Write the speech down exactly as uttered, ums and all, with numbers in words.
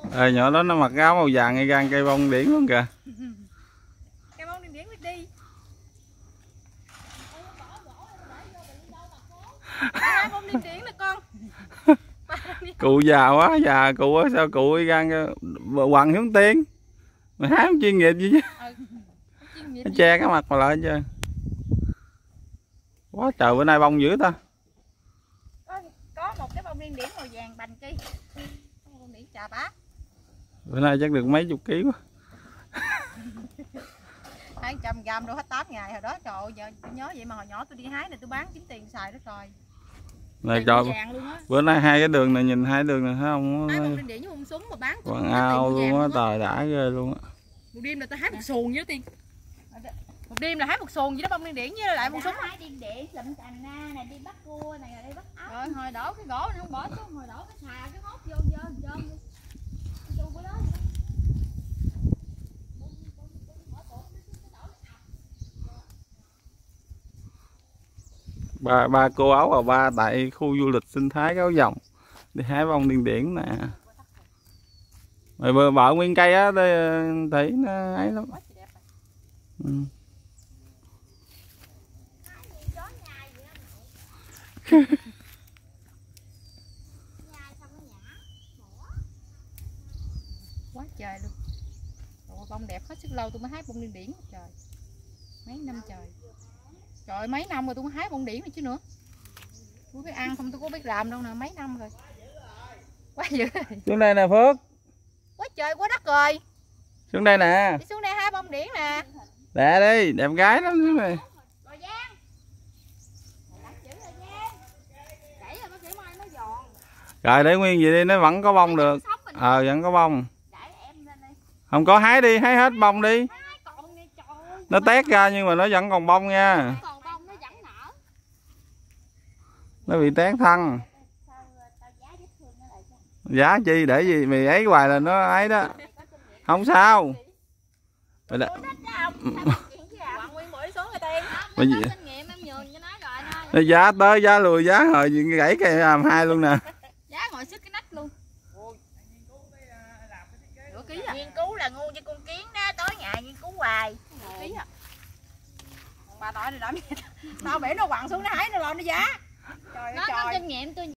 Ờ, nhỏ đó nó mặc áo màu vàng ngay gan cây bông điển luôn kìa. Cây bông điển điển biết đi. Cây bông điển điển là con. Cụ già quá, già cụ á, sao cụ gan quằn hướng tiên. Mà hái không chuyên nghiệp gì chứ. Ừ, nó che cái mặt mà lại chứ. Quá trời bữa nay bông dữ ta. Có, có một cái bông điển điển màu vàng bành kia. Bông điển chà bá. Bữa nay chắc được mấy chục ký quá. hai trăm gram đâu hết tám ngày hồi đó, trời ơi, giờ tôi nhớ vậy mà hồi nhỏ tôi đi hái này tôi bán kiếm tiền xài đó trời. Này trời, bữa nay hai cái đường này nhìn hai đường này thấy không? Hái bông điển điển với bông súng mà bán quần ao luôn á, trời đã ghê luôn á. Một đêm là tôi hái một xuồng với tiền. Một đêm là hái một xuồng gì đó bông điển điển với lại bông súng. Hái điển điển lụm cành na này, đi bắt cua này, đi bắt ốc. Rồi hồi đổ cái gỗ này không bỏ xuống, hồi đổ cái xà cái hốt vô vô vô. ba ba cô áo và ba tại khu du lịch sinh thái Gáo Dòng đi hái bông điển điển nè. Rồi bờ bợ nguyên cây á thấy nó ấy lắm. Ừ. Quá trời luôn. Rồi, bông đẹp hết sức lâu tôi mới hái bông điển điển trời. Mấy năm trời. Trời ơi, mấy năm rồi tôi mới hái bông điển này chứ nữa. Tôi biết ăn không, tôi có biết làm đâu nè, mấy năm rồi. Quá dữ. Xuống đây nè Phước. Quá trời quá đất rồi. Xuống đây nè. Đi xuống đây hái bông điển nè. Nè đi, đẹp gái lắm xuống này. Rồi Giang. Rồi để nguyên gì đi, nó vẫn có bông được. Ờ vẫn có bông. Không có hái đi, hái hết bông đi. Nó tét ra nhưng mà nó vẫn còn bông nha. Nó bị tét thân. Giá chi để gì mày ấy hoài là nó ấy đó. Không sao. Mày đã... Mày gì? Nó giá tới giá lùi giá rồi gãy cây làm hai luôn nè. Giá ngồi sức cái nách luôn. Nghiên cứu là ngu như con kiến đó, tối ngày nghiên cứu hoài. Ký à. Bà nói này làm gì? Tao bể nó quằn xuống nó hái nó lo nó giá. Trời ơi trời. Nó có kinh nghiệm tôi